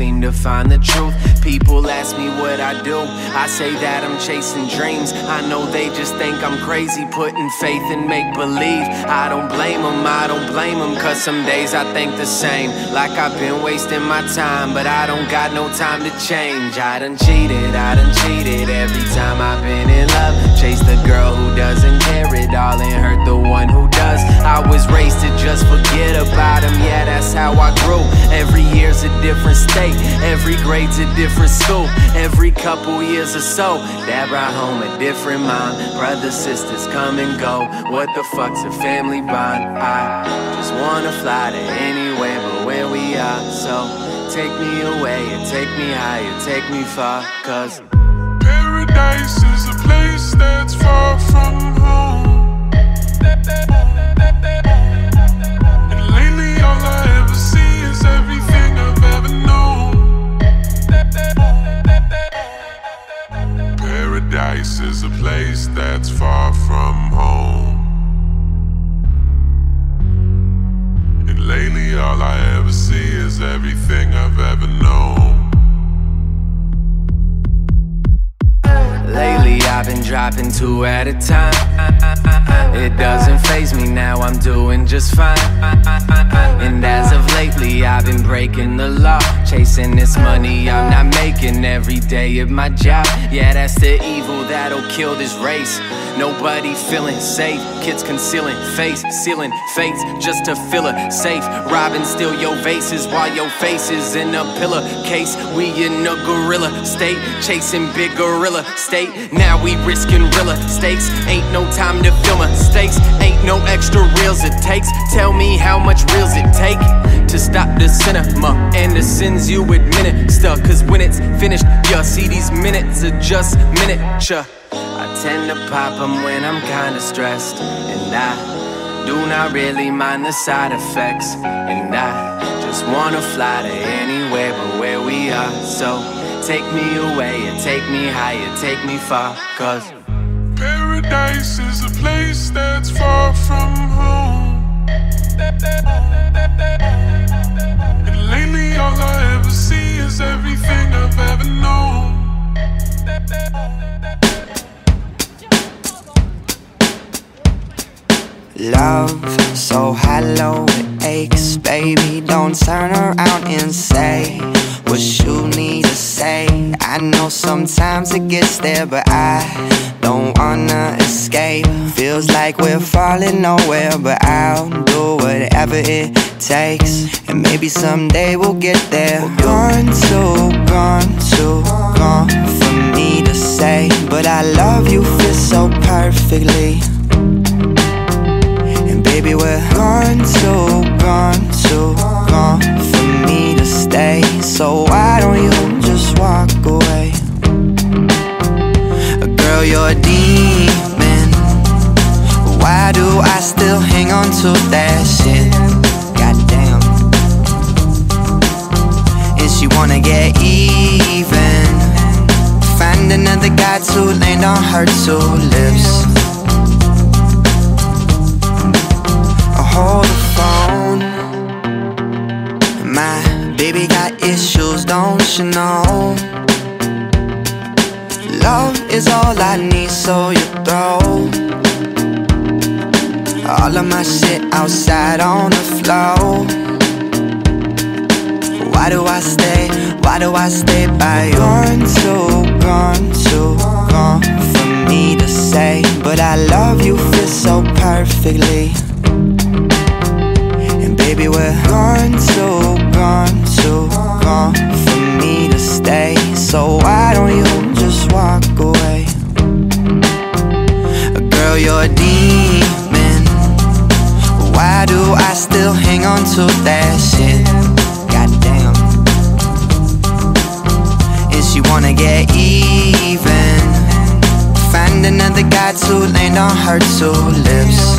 seem to find the truth. People ask me what I do, I say that I'm chasing dreams. I know they just think I'm crazy, putting faith in make-believe. I don't blame them, cause some days I think the same. Like I've been wasting my time, but I don't got no time to change. I done cheated every time I've been in love. Chased the girl who doesn't care at all and hurt the one who does. I was raised to just forget about him, yeah, that's how I grew. Every year's a different state, every grade's a different school. Every couple years or so, dad brought home a different mom. Brothers, sisters come and go, what the fuck's a family bond? I just wanna fly to anywhere but where we are. So take me away and take me higher, take me far, cause paradise is a place that's far from home. And lately all I ever see is everything I've ever known. Paradise is a place that's far from home. And lately all I ever see is everything I've ever known. lately I've been dropping 2 at a time. It doesn't faze me now, I'm doing just fine. And as of lately I've been breaking the law, chasing this money I'm not making every day at my job. Yeah, that's the evil that'll kill this race. Nobody feeling safe, kids concealing face, sealing fates just to fill a safe. Robbing, steal your vases while your face is in a pillar case. We in a gorilla state, chasing big gorilla state. Now we risking real stakes. Ain't no time to film mistakes, ain't no extra reels it takes. Tell me how much reels it take to stop the cinema and the sins you administer. Cause when it's finished, you see these minutes are just miniature. I tend to pop them when I'm kinda stressed, and I do not really mind the side effects. And I just wanna fly to anywhere but where we are. So take me away and take me higher, take me far, cause paradise is a place that's far from home. And lately all I ever see is everything I've ever known. Love, so hollow, it aches. Baby, don't turn around and say what you need to say. I know sometimes it gets there, but I don't wanna escape. Feels like we're falling nowhere, but I'll do whatever it takes. And maybe someday we'll get there. We're gone for me to say, but I love you, fit so perfectly. Baby, we're gone for me to stay. So why don't you just walk away? Girl, you're a demon. Why do I still hang on to that shit? Goddamn. And she wanna get even. Find another guy to land on her 2 lips. Hold the phone. My baby got issues, don't you know? Love is all I need, so you throw all of my shit outside on the floor. Why do I stay? Why do I stay by you? Gone for me to say, but I love you, fit so perfectly. Baby, we're gone for me to stay. So why don't you just walk away? Girl, you're a demon. Why do I still hang on to that shit? Goddamn. And she wanna get even. Find another guy to land on her 2 lips.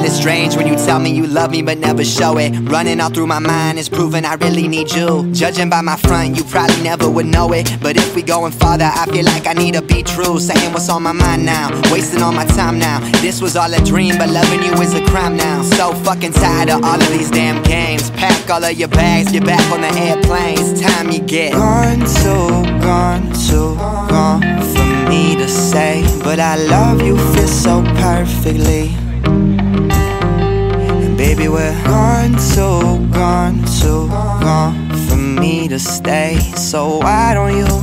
it's strange when you tell me you love me but never show it. Running all through my mind is proving I really need you. Judging by my front, you probably never would know it, but if we going farther, I feel like I need to be true. Saying what's on my mind now, wasting all my time now. This was all a dream, but loving you is a crime now. So fucking tired of all of these damn games. Pack all of your bags, get back on the airplane. It's time you get gone too gone for me to say, but I love you fit so perfectly. And baby, we're gone too gone for me to stay. So why don't you